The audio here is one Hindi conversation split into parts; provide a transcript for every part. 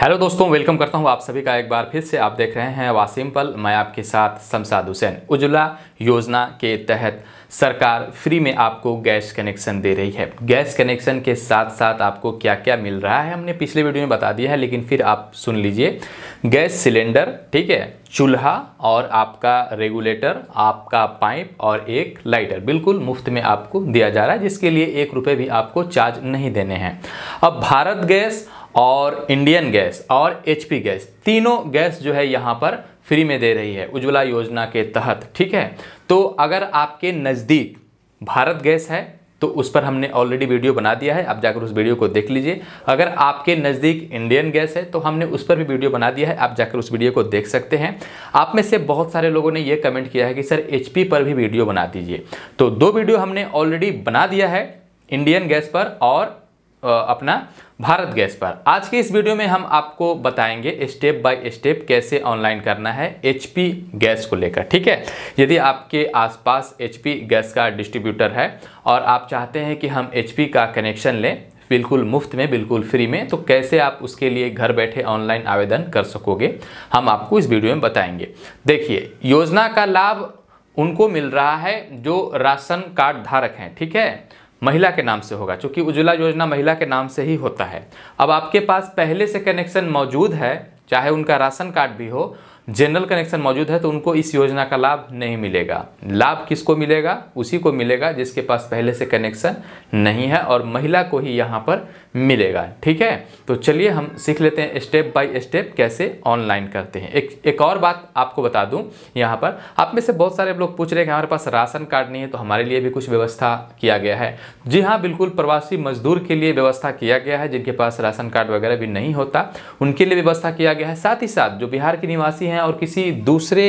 हेलो दोस्तों, वेलकम करता हूं आप सभी का एक बार फिर से। आप देख रहे हैं वासिम पल, मैं आपके साथ शमशाद हुसैन। उज्ज्वला योजना के तहत सरकार फ्री में आपको गैस कनेक्शन दे रही है। गैस कनेक्शन के साथ साथ आपको क्या क्या मिल रहा है हमने पिछले वीडियो में बता दिया है, लेकिन फिर आप सुन लीजिए। गैस सिलेंडर, ठीक है, चूल्हा और आपका रेगुलेटर, आपका पाइप और एक लाइटर बिल्कुल मुफ्त में आपको दिया जा रहा है, जिसके लिए 1 रुपये भी आपको चार्ज नहीं देने हैं। अब भारत गैस और इंडियन गैस और एचपी गैस, तीनों गैस जो है यहाँ पर फ्री में दे रही है उज्ज्वला योजना के तहत, ठीक है। तो अगर आपके नज़दीक भारत गैस है तो उस पर हमने ऑलरेडी वीडियो बना दिया है, आप जाकर उस वीडियो को देख लीजिए। अगर आपके नज़दीक इंडियन गैस है तो हमने उस पर भी वीडियो बना दिया है, आप जाकर उस वीडियो को देख सकते हैं। आप में से बहुत सारे लोगों ने ये कमेंट किया है कि सर एचपी पर भी वीडियो बना दीजिए, तो 2 वीडियो हमने ऑलरेडी बना दिया है, इंडियन गैस पर और अपना भारत गैस पर। आज के इस वीडियो में हम आपको बताएंगे स्टेप बाय स्टेप कैसे ऑनलाइन करना है एचपी गैस को लेकर, ठीक है। यदि आपके आसपास एचपी गैस का डिस्ट्रीब्यूटर है और आप चाहते हैं कि हम एचपी का कनेक्शन लें बिल्कुल मुफ्त में, बिल्कुल फ्री में, तो कैसे आप उसके लिए घर बैठे ऑनलाइन आवेदन कर सकोगे, हम आपको इस वीडियो में बताएंगे। देखिए, योजना का लाभ उनको मिल रहा है जो राशन कार्ड धारक हैं, ठीक है, महिला के नाम से होगा, क्योंकि उज्ज्वला योजना महिला के नाम से ही होता है। अब आपके पास पहले से कनेक्शन मौजूद है, चाहे उनका राशन कार्ड भी हो, जनरल कनेक्शन मौजूद है, तो उनको इस योजना का लाभ नहीं मिलेगा। लाभ किसको मिलेगा? उसी को मिलेगा जिसके पास पहले से कनेक्शन नहीं है, और महिला को ही यहाँ पर मिलेगा, ठीक है। तो चलिए हम सीख लेते हैं स्टेप बाय स्टेप कैसे ऑनलाइन करते हैं। एक और बात आपको बता दूं, यहाँ पर आप में से बहुत सारे लोग पूछ रहे हैं कि हमारे पास राशन कार्ड नहीं है, तो हमारे लिए भी कुछ व्यवस्था किया गया है। जी हाँ, बिल्कुल, प्रवासी मजदूर के लिए व्यवस्था किया गया है, जिनके पास राशन कार्ड वगैरह भी नहीं होता उनके लिए व्यवस्था किया गया है। साथ ही साथ जो बिहार के निवासी हैं और किसी दूसरे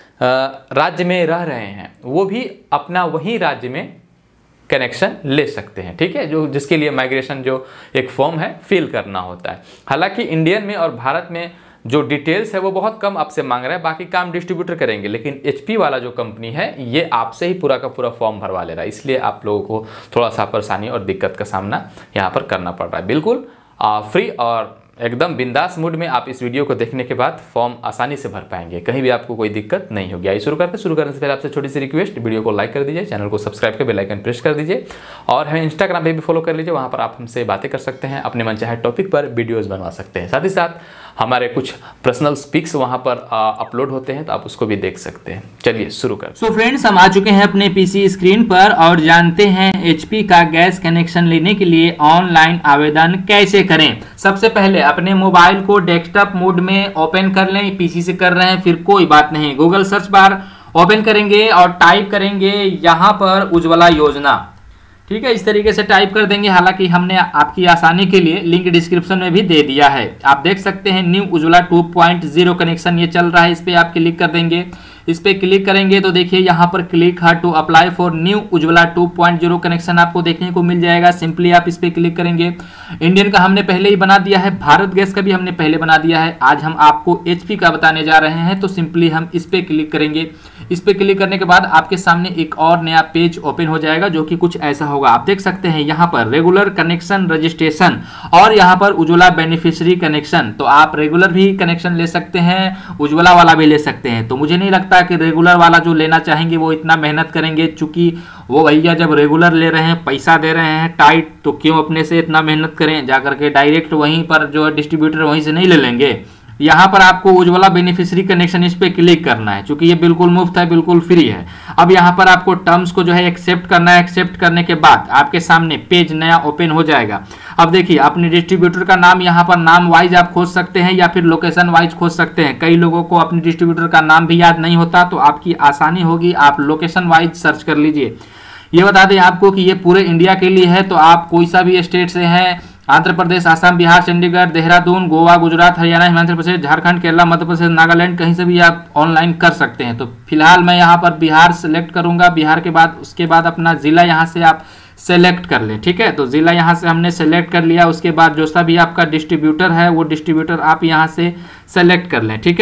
राज्य में रह रहे हैं, वो भी अपना वही राज्य में कनेक्शन ले सकते हैं, ठीक है, जो जिसके लिए माइग्रेशन जो एक फॉर्म है फिल करना होता है। हालांकि इंडियन में और भारत में जो डिटेल्स है वो बहुत कम आपसे मांग रहा है, बाकी काम डिस्ट्रीब्यूटर करेंगे, लेकिन एचपी वाला जो कंपनी है ये आपसे ही पूरा का पूरा फॉर्म भरवा ले रहा है, इसलिए आप लोगों को थोड़ा सा परेशानी और दिक्कत का सामना यहाँ पर करना पड़ रहा है। बिल्कुल फ्री और एकदम बिंदास मूड में आप इस वीडियो को देखने के बाद फॉर्म आसानी से भर पाएंगे, कहीं भी आपको कोई दिक्कत नहीं होगी। आइए शुरू करने से पहले आपसे छोटी सी रिक्वेस्ट, वीडियो को लाइक कर दीजिए, चैनल को सब्सक्राइब कर बेल आइकन प्रेस कर दीजिए, और हमें इंस्टाग्राम पे भी फॉलो कर लीजिए, वहाँ पर आप हमसे बातें कर सकते हैं, अपने मनचाहे टॉपिक पर वीडियोज़ बनवा सकते हैं। साथ ही साथ हमारे कुछ पर्सनल पिक्स वहाँ पर अपलोड होते हैं, तो आप उसको भी देख सकते हैं। चलिए शुरू कर। सो फ्रेंड्स, हम आ चुके हैं अपने पीसी स्क्रीन पर और जानते हैं एचपी का गैस कनेक्शन लेने के लिए ऑनलाइन आवेदन कैसे करें। सबसे पहले अपने मोबाइल को डेस्कटॉप मोड में ओपन कर लें। पीसी से कर रहे हैं फिर कोई बात नहीं, गूगल सर्च बार ओपन करेंगे और टाइप करेंगे यहाँ पर उज्ज्वला योजना, ठीक है, इस तरीके से टाइप कर देंगे। हालांकि हमने आपकी आसानी के लिए लिंक डिस्क्रिप्शन में भी दे दिया है, आप देख सकते हैं। न्यू उज्ज्वला 2.0 कनेक्शन ये चल रहा है, इस पर आप क्लिक कर देंगे। इस पे क्लिक करेंगे तो देखिए यहाँ पर click hard to apply for new Ujjwala 2.0 connection आपको देखने को मिल जाएगा। सिंपली आप इस पे क्लिक करेंगे। इंडियन का हमने पहले ही बना दिया है, भारत गैस का भी हमने पहले बना दिया है। आज हम आपको एचपी का बताने जा रहे हैं, तो सिंपली हम इस पे क्लिक करेंगे। इस पे क्लिक करने के बाद आपके सामने एक और नया पेज ओपन हो जाएगा, जो कि कुछ ऐसा होगा। आप देख सकते हैं यहाँ पर रेगुलर कनेक्शन रजिस्ट्रेशन और यहाँ पर उज्ज्वला बेनिफिशियरी कनेक्शन। तो आप रेगुलर भी कनेक्शन ले सकते हैं, उज्ज्वला वाला भी ले सकते हैं। तो मुझे नहीं लगता कि रेगुलर वाला जो लेना चाहेंगे वो इतना मेहनत करेंगे, चूंकि वो भैया जब रेगुलर ले रहे हैं, पैसा दे रहे हैं टाइट, तो क्यों अपने से इतना मेहनत करें, जाकर के डायरेक्ट वहीं पर जो डिस्ट्रीब्यूटर वहीं से नहीं ले लेंगे। यहाँ पर आपको उज्ज्वला बेनिफिशियरी कनेक्शन इस पे क्लिक करना है, क्योंकि ये बिल्कुल मुफ्त है, बिल्कुल फ्री है। अब यहाँ पर आपको टर्म्स को जो है एक्सेप्ट करना है। एक्सेप्ट करने के बाद आपके सामने पेज नया ओपन हो जाएगा। अब देखिए, अपने डिस्ट्रीब्यूटर का नाम यहाँ पर नाम वाइज आप खोज सकते हैं या फिर लोकेशन वाइज खोज सकते हैं। कई लोगों को अपने डिस्ट्रीब्यूटर का नाम भी याद नहीं होता, तो आपकी आसानी होगी, आप लोकेशन वाइज सर्च कर लीजिए। ये बता दें आपको कि ये पूरे इंडिया के लिए है, तो आप कोई सा भी स्टेट से हैं, आंध्र प्रदेश, आसाम, बिहार, चंडीगढ़, देहरादून, गोवा, गुजरात, हरियाणा, हिमाचल प्रदेश, झारखंड, केरला, मध्य प्रदेश, नागालैंड, कहीं से भी आप ऑनलाइन कर सकते हैं। तो फिलहाल मैं यहाँ पर बिहार सेलेक्ट करूंगा। बिहार के बाद उसके बाद अपना जिला यहाँ से आप सेलेक्ट कर लें, ठीक है। तो जिला यहाँ से हमने सेलेक्ट कर लिया। उसके बाद जो सा भी आपका डिस्ट्रीब्यूटर है वो डिस्ट्रीब्यूटर आप यहाँ से सेलेक्ट कर लें, ठीक है।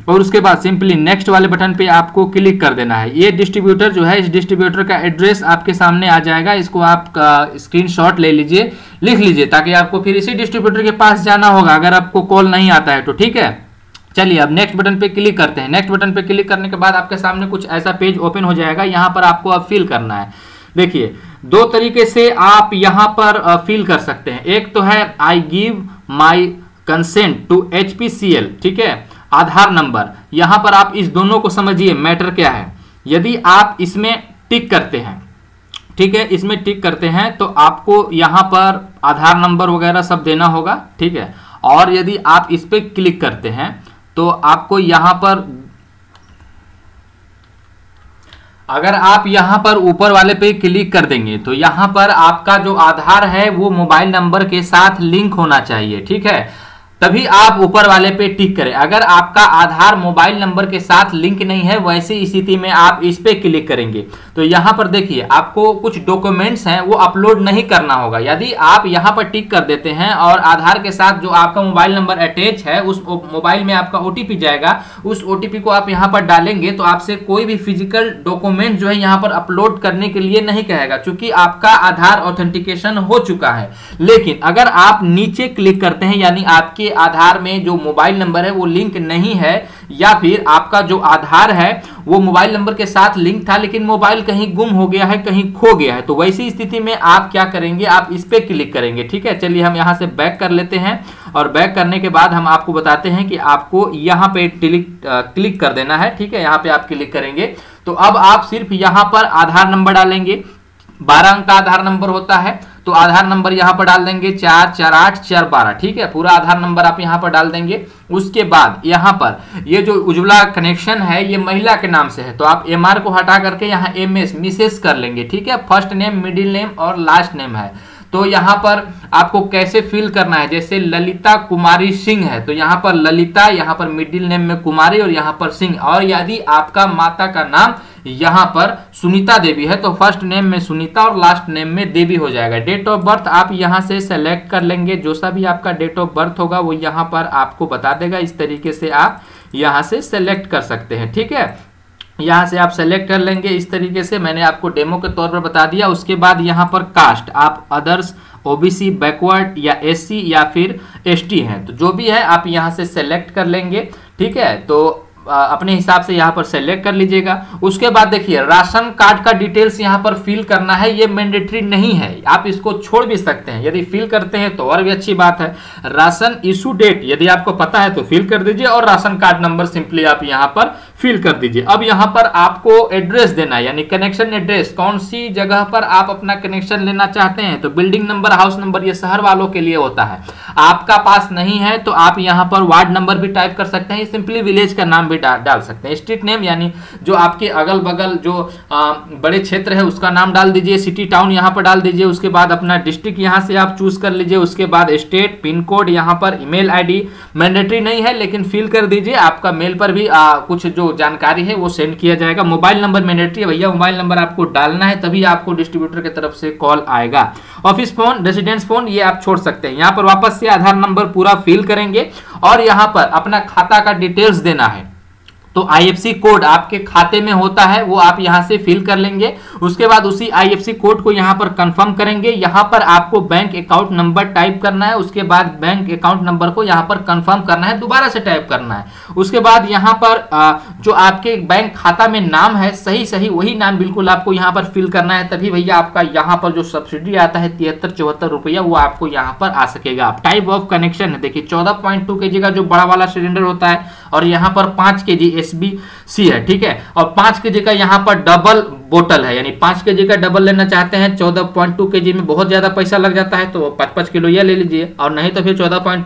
और उसके बाद सिंपली नेक्स्ट वाले बटन पे आपको क्लिक कर देना है। ये डिस्ट्रीब्यूटर जो है, इस डिस्ट्रीब्यूटर का एड्रेस आपके सामने आ जाएगा, इसको आप स्क्रीनशॉट ले लीजिए, लिख लीजिए, ताकि आपको फिर इसी डिस्ट्रीब्यूटर के पास जाना होगा अगर आपको कॉल नहीं आता है तो, ठीक है। चलिए अब नेक्स्ट बटन पे क्लिक करते हैं। नेक्स्ट बटन पे क्लिक करने के बाद आपके सामने कुछ ऐसा पेज ओपन हो जाएगा। यहाँ पर आपको अब फिल करना है। देखिए 2 तरीके से आप यहाँ पर फिल कर सकते हैं। एक तो है I give my consent to HPCL, ठीक है, आधार नंबर। यहाँ पर आप इस दोनों को समझिए मैटर क्या है। यदि आप इसमें टिक करते हैं, ठीक है, इसमें टिक करते हैं तो आपको यहाँ पर आधार नंबर वगैरह सब देना होगा, ठीक है। और यदि आप इस पर क्लिक करते हैं तो आपको यहाँ पर, अगर आप यहाँ पर ऊपर वाले पे क्लिक कर देंगे तो यहाँ पर आपका जो आधार है वो मोबाइल नंबर के साथ लिंक होना चाहिए, ठीक है, तभी आप ऊपर वाले पे टिक करें। अगर आपका आधार मोबाइल नंबर के साथ लिंक नहीं है, वैसी स्थिति में आप इस पे क्लिक करेंगे तो यहाँ पर देखिए आपको कुछ डॉक्यूमेंट्स हैं वो अपलोड नहीं करना होगा। यदि आप यहाँ पर टिक कर देते हैं और आधार के साथ जो आपका मोबाइल नंबर अटैच है, उस मोबाइल में आपका OTP जाएगा, उस OTP को आप यहाँ पर डालेंगे तो आपसे कोई भी फिजिकल डॉक्यूमेंट जो है यहाँ पर अपलोड करने के लिए नहीं कहेगा, क्योंकि आपका आधार ऑथेंटिकेशन हो चुका है। लेकिन अगर आप नीचे क्लिक करते हैं, यानी आपके आधार में जो मोबाइल नंबर है वो लिंक नहीं है, या फिर आपका जो आधार है वो मोबाइल नंबर के साथ लिंक था लेकिन मोबाइल कहीं गुम हो गया है, कहीं खो गया है, तो वैसी स्थिति में आप क्या करेंगे, आप इस पे क्लिक करेंगे, ठीक है। चलिए हम यहां से बैक कर लेते हैं और बैक करने के बाद हम आपको बताते हैं कि आपको यहां पे क्लिक कर देना है, ठीक है। यहां पे आप क्लिक करेंगे तो अब आप सिर्फ यहां पर आधार नंबर डालेंगे। 12 अंक का आधार नंबर होता है तो आधार नंबर यहां पर डाल देंगे 448412, ठीक है, पूरा आधार नंबर आप यहां पर डाल देंगे। उसके बाद यहां पर ये जो उज्ज्वला कनेक्शन है ये महिला के नाम से है तो आप MR को हटा करके यहां MS मिसेस कर लेंगे, ठीक है। फर्स्ट नेम, मिडिल नेम और लास्ट नेम है तो यहाँ पर आपको कैसे फिल करना है, जैसे ललिता कुमारी सिंह है तो यहाँ पर ललिता, यहाँ पर मिडिल नेम में कुमारी और यहाँ पर सिंह। और यदि आपका माता का नाम यहाँ पर सुनीता देवी है तो फर्स्ट नेम में सुनीता और लास्ट नेम में देवी हो जाएगा। डेट ऑफ बर्थ आप यहाँ से सेलेक्ट कर लेंगे, जो सा भी आपका डेट ऑफ बर्थ होगा वो यहाँ पर आपको बता देगा। इस तरीके से आप यहाँ से सेलेक्ट कर सकते हैं, ठीक है। यहाँ से आप सेलेक्ट कर लेंगे इस तरीके से, मैंने आपको डेमो के तौर पर बता दिया। उसके बाद यहाँ पर कास्ट आप अदर्स, OBC, बैकवर्ड या SC या फिर ST हैं तो जो भी है आप यहाँ से सेलेक्ट कर लेंगे, ठीक है। तो अपने हिसाब से यहाँ पर सेलेक्ट कर लीजिएगा। उसके बाद देखिए राशन कार्ड का डिटेल्स यहाँ पर फिल करना है, ये मैंडेटरी नहीं है, आप इसको छोड़ भी सकते हैं। यदि फिल करते हैं तो और भी अच्छी बात है। राशन इशू डेट यदि आपको पता है तो फिल कर दीजिए और राशन कार्ड नंबर सिंपली आप यहाँ पर फिल कर दीजिए। अब यहाँ पर आपको एड्रेस देना है, यानी कनेक्शन एड्रेस, कौन सी जगह पर आप अपना कनेक्शन लेना चाहते हैं। तो बिल्डिंग नंबर, हाउस नंबर ये शहर वालों के लिए होता है। आपका पास नहीं है तो आप यहाँ पर वार्ड नंबर भी टाइप कर सकते हैं, सिंपली विलेज का नाम भी डाल सकते हैं। स्ट्रीट नेम यानी जो आपके अगल बगल जो बड़े क्षेत्र है उसका नाम डाल दीजिए। सिटी टाउन यहाँ पर डाल दीजिए। उसके बाद अपना डिस्ट्रिक्ट यहाँ से आप चूज कर लीजिए। उसके बाद स्टेट, पिन कोड, यहाँ पर ईमेल ID मैंडेटरी नहीं है लेकिन फिल कर दीजिए। आपका मेल पर भी कुछ जो जानकारी है वो सेंड किया जाएगा। मोबाइल नंबर मैंडेटरी है भैया, मोबाइल नंबर आपको डालना है तभी आपको डिस्ट्रीब्यूटर की तरफ से कॉल आएगा। ऑफिस फोन, रेजिडेंस फोन ये आप छोड़ सकते हैं। यहाँ पर वापस से आधार नंबर पूरा फिल करेंगे और यहाँ पर अपना खाता का डिटेल्स देना है। तो IFSC कोड आपके खाते में होता है वो आप यहां से फिल कर लेंगे। उसके बाद उसी IFSC कोड को यहां पर कंफर्म करेंगे। यहां पर आपको बैंक अकाउंट नंबर टाइप करना है। उसके बाद बैंक अकाउंट नंबर को यहां पर कंफर्म करना है, दोबारा से टाइप करना है। उसके बाद यहां पर जो आपके बैंक खाता में नाम है सही वही नाम बिल्कुल आपको यहां पर फिल करना है, तभी भैया आपका यहां पर जो सब्सिडी आता है 73-74 रुपया वो आपको यहां पर आ सकेगा। टाइप ऑफ कनेक्शन है, देखिए 14.2 kg का जो बड़ा वाला सिलेंडर होता है और यहाँ पर 5 kg SBC है, ठीक है। और 5 kg का यहाँ पर डबल बोतल है, यानी 5 kg का डबल लेना चाहते हैं। 14.2 kg में बहुत ज्यादा पैसा लग जाता है तो 5-5 किलो यह ले लीजिए, और नहीं तो फिर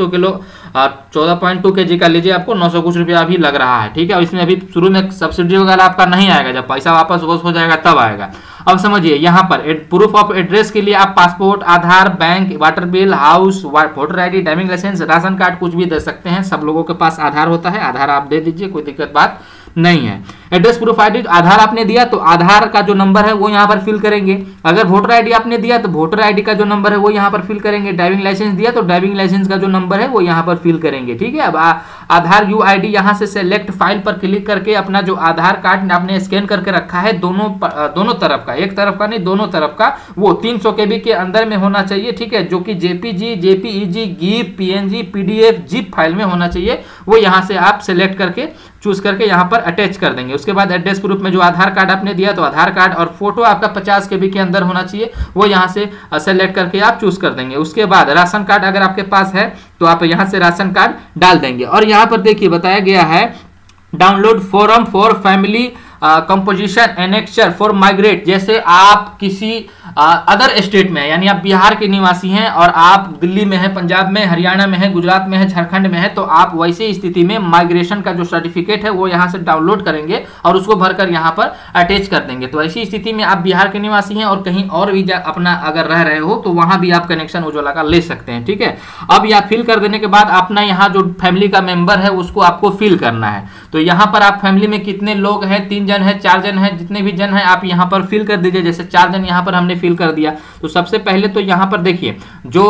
14.2 kg का लीजिए, आपको 900 कुछ रुपया अभी लग रहा है, ठीक है। और इसमें अभी शुरू में सब्सिडी वगैरह आपका नहीं आएगा, जब पैसा वापस हो जाएगा तब आएगा। अब समझिए यहाँ पर प्रूफ ऑफ एड्रेस के लिए आप passport, Aadhaar, bank, water bill, house, voter ID, driving licence, ration card कुछ भी दे सकते हैं। सब लोगों के पास आधार होता है, आधार आप दे दीजिए, कोई दिक्कत बात नहीं है। एड्रेस प्रूफ आईडी, आधार आपने दिया तो आधार का जो नंबर है वो यहाँ पर फिल करेंगे। अगर वोटर आईडी आपने दिया तो वोटर आईडी का जो नंबर है वो यहाँ पर फिल करेंगे। ड्राइविंग लाइसेंस दिया तो ड्राइविंग लाइसेंस का जो नंबर है वो यहाँ पर फिल करेंगे। ठीक है, अब आधार यूआईडी यहाँ से सेलेक्ट फाइल पर क्लिक करके अपना जो आधार कार्ड आपने स्कैन करके रखा है दोनों तरफ का, एक तरफ का नहीं दोनों तरफ का, वो 300 KB के अंदर में होना चाहिए। ठीक है, जो कि JPG, JPEG, GIF, PNG, PDF, zip file में होना चाहिए। वो यहाँ से आप सेलेक्ट करके चूज करके यहाँ पर अटैच कर देंगे। उसके बाद एड्रेस प्रूफ में जो आधार कार्ड आपने दिया तो आधार कार्ड और फोटो आपका 50 KB के अंदर होना चाहिए, वो यहाँ से सेलेक्ट करके आप चूज कर देंगे। उसके बाद राशन कार्ड अगर आपके पास है तो आप यहाँ से राशन कार्ड डाल देंगे। और यहाँ पर देखिए बताया गया है download form for family composition annexure for migrate. जैसे आप किसी अदर स्टेट में है, यानी आप बिहार के निवासी हैं और आप दिल्ली में हैं, पंजाब में, हरियाणा में है, गुजरात में है, झारखंड में है, तो आप वैसे स्थिति में माइग्रेशन का जो सर्टिफिकेट है वो यहाँ से डाउनलोड करेंगे और उसको भरकर यहाँ पर अटैच कर देंगे। तो ऐसी स्थिति में आप बिहार के निवासी हैं और कहीं और भी अपना अगर रह रहे हो तो वहां भी आप कनेक्शन उज्ज्वला का ले सकते हैं। ठीक है, अब यह फिल कर देने के बाद अपना यहाँ जो फैमिली का मेंबर है उसको आपको फिल करना है। तो यहाँ पर आप फैमिली में कितने लोग हैं, 3 जन है, 4 जन है, जितने भी जन है आप यहाँ पर फिल कर दीजिए। जैसे 4 जन यहाँ पर हमने फिल कर दिया तो सबसे पहले तो यहाँ पर देखिए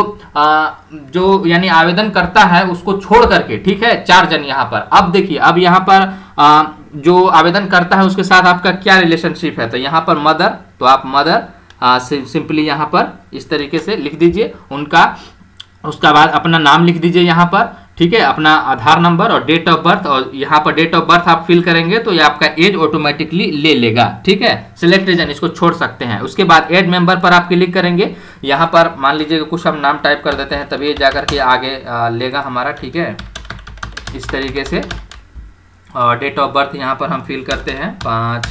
जो यानी आवेदन करता है उसको छोड़ करके, ठीक है, 4 जन यहाँ पर। अब देखिए, अब यहाँ पर जो आवेदन करता है उसके साथ आपका क्या रिलेशनशिप है, तो यहाँ पर मदर, तो आप मदर सिंपली यहाँ पर इस तरीके से लिख दीजिए उनका। उसका बाद अपना नाम लिख दीजिए यहाँ पर, ठीक है, अपना आधार नंबर और डेट ऑफ बर्थ, और यहाँ पर डेट ऑफ बर्थ आप फिल करेंगे तो ये आपका एज ऑटोमेटिकली ले लेगा। ठीक है, सिलेक्ट रीजन, इसको छोड़ सकते हैं। उसके बाद ऐड मेंबर पर आप क्लिक करेंगे। यहाँ पर मान लीजिए कुछ हम नाम टाइप कर देते हैं तभी जाकर के आगे लेगा हमारा। ठीक है, इस तरीके से। और डेट ऑफ बर्थ यहाँ पर हम फिल करते हैं 5,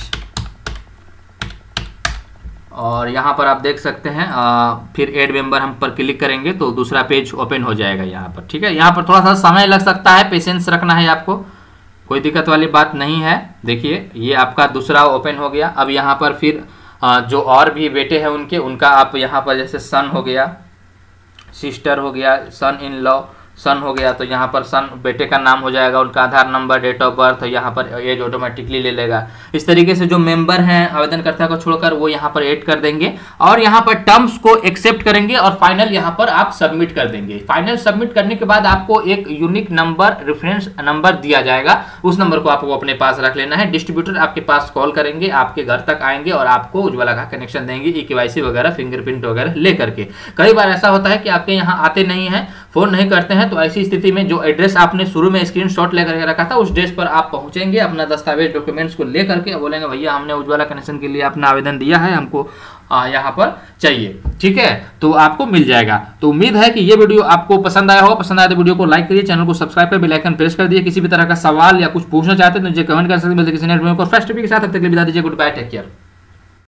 और यहाँ पर आप देख सकते हैं फिर ऐड मेंबर हम पर क्लिक करेंगे तो दूसरा पेज ओपन हो जाएगा यहाँ पर। ठीक है, यहाँ पर थोड़ा सा समय लग सकता है, पेशेंस रखना है आपको, कोई दिक्कत वाली बात नहीं है। देखिए ये आपका दूसरा ओपन हो गया। अब यहाँ पर फिर जो और भी बेटे हैं उनका आप यहाँ पर जैसे सन हो गया, सिस्टर हो गया, सन इन लॉ, सन हो गया, तो यहाँ पर सन बेटे का नाम हो जाएगा, उनका Aadhaar number, date of birth, यहाँ पर एज ऑटोमेटिकली ले लेगा। इस तरीके से जो मेंबर हैं आवेदनकर्ता को छोड़कर वो यहाँ पर ऐड कर देंगे और यहाँ पर टर्म्स को एक्सेप्ट करेंगे और फाइनल यहाँ पर आप सबमिट कर देंगे। फाइनल सबमिट करने के बाद आपको एक यूनिक नंबर, रेफरेंस नंबर दिया जाएगा, उस नंबर को आपको अपने पास रख लेना है। डिस्ट्रीब्यूटर आपके पास कॉल करेंगे, आपके घर तक आएंगे और आपको उज्ज्वला का कनेक्शन देंगे, ई-केवाईसी वगैरह, फिंगरप्रिंट वगैरह लेकर के। कई बार ऐसा होता है कि आपके यहाँ आते नहीं है, फोन नहीं करते हैं, तो ऐसी स्थिति में जो एड्रेस आपने शुरू में स्क्रीनशॉट लेकर रखा था उस एड्रेस पर आप पहुंचेंगे, अपना दस्तावेज डॉक्यूमेंट्स को लेकर के बोलेंगे भैया हमने उज्ज्वला कनेक्शन के लिए अपना आवेदन दिया है, हमको यहाँ पर चाहिए। ठीक है, तो आपको मिल जाएगा। तो उम्मीद है कि ये वीडियो आपको पसंद आया होगा। पसंद आया तो वीडियो को लाइक करिए, चैनल को सब्सक्राइब कर बेल आइकन प्रेस कर दिए। किसी भी तरह का सवाल या कुछ पूछना चाहते हैं तो मुझे कमेंट कर सकते हैं। मिलते किसी नेक्स्ट वीडियो को फर्स्ट टॉपिक के साथ, तब तक के लिए विदा दीजिए। Good bye, take care.